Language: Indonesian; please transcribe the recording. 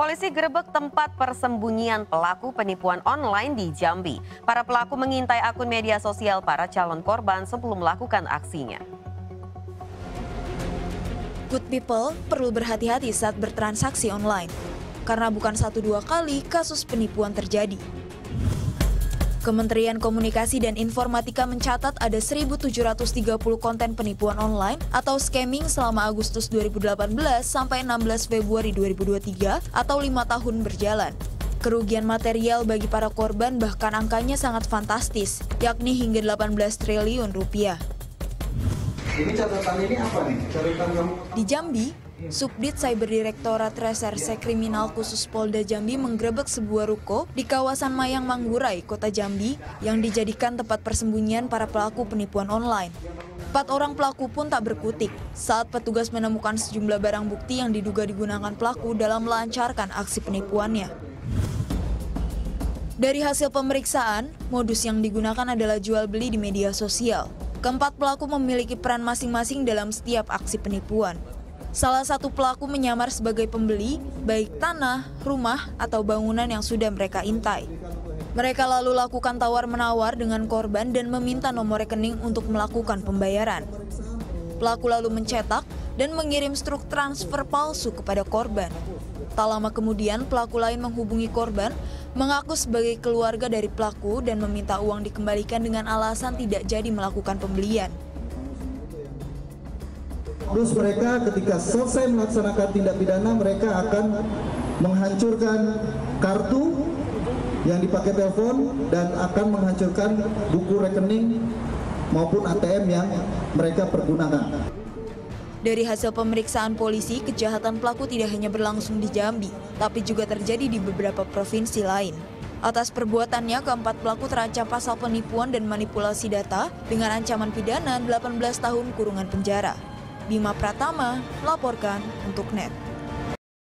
Polisi gerebek tempat persembunyian pelaku penipuan online di Jambi. Para pelaku mengintai akun media sosial para calon korban sebelum melakukan aksinya. Good people perlu berhati-hati saat bertransaksi online, karena bukan 1-2 kali kasus penipuan terjadi. Kementerian Komunikasi dan Informatika mencatat ada 1.730 konten penipuan online atau scamming selama Agustus 2018 sampai 16 Februari 2023 atau 5 tahun berjalan. Kerugian material bagi para korban bahkan angkanya sangat fantastis, yakni hingga 18 triliun rupiah. Ini catatan ini apa nih? Catatan kamu? Di Jambi, Subdit Cyberdirektorat Reserse Kriminal Khusus Polda Jambi menggerebek sebuah ruko di kawasan Mayang Manggurai, Kota Jambi, yang dijadikan tempat persembunyian para pelaku penipuan online. 4 orang pelaku pun tak berkutik saat petugas menemukan sejumlah barang bukti yang diduga digunakan pelaku dalam melancarkan aksi penipuannya. Dari hasil pemeriksaan, modus yang digunakan adalah jual beli di media sosial. Keempat pelaku memiliki peran masing-masing dalam setiap aksi penipuan. Salah satu pelaku menyamar sebagai pembeli, baik tanah, rumah, atau bangunan yang sudah mereka intai. Mereka lalu lakukan tawar-menawar dengan korban dan meminta nomor rekening untuk melakukan pembayaran. Pelaku lalu mencetak dan mengirim struk transfer palsu kepada korban. Tak lama kemudian, pelaku lain menghubungi korban, mengaku sebagai keluarga dari pelaku dan meminta uang dikembalikan dengan alasan tidak jadi melakukan pembelian. Terus mereka ketika selesai melaksanakan tindak pidana, mereka akan menghancurkan kartu yang dipakai telepon dan akan menghancurkan buku rekening maupun ATM yang mereka pergunakan. Dari hasil pemeriksaan polisi, kejahatan pelaku tidak hanya berlangsung di Jambi, tapi juga terjadi di beberapa provinsi lain. Atas perbuatannya, keempat pelaku terancam pasal penipuan dan manipulasi data dengan ancaman pidana 18 tahun kurungan penjara. Bima Pratama melaporkan untuk NET.